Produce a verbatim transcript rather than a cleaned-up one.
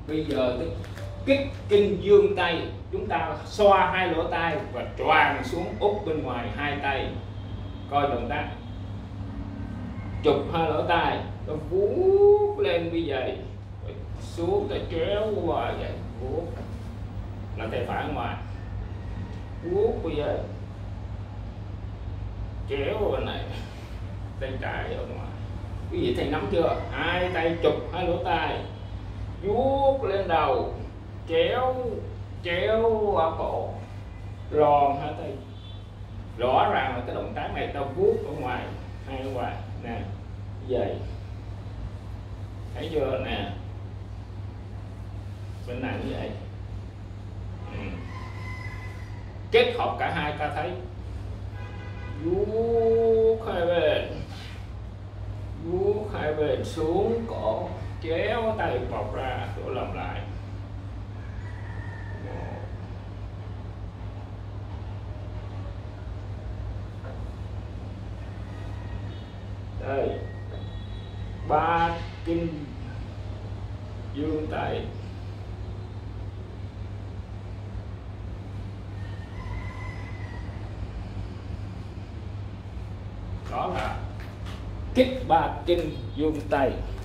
Bây giờ cái kích kinh dương tay, chúng ta xoa hai lỗ tai và choàng xuống úp bên ngoài hai tay. Coi động tác chụp hai lỗ tai, nó vuốt lên như vậy, xuống ta kéo qua vậy, vuốt là tay phải ngoài, vuốt bây giờ kéo vào bên này, tay trái ở ngoài. Quý vị thấy nắm chưa? Hai tay chụp hai lỗ tai, vuốt lên đầu, kéo kéo qua cổ, ròn hai tay. Rõ ràng là cái động tác này ta vuốt ở ngoài, hai ở ngoài nè, vậy thấy chưa nè, bên này như vậy. Ừ. Kết hợp cả hai ta thấy vuốt hai bên, vuốt hai bên xuống cổ, kéo tay bọc ra rồi làm lại. Đây, ba kinh dương tay. Đó là kích ba kinh dương tay.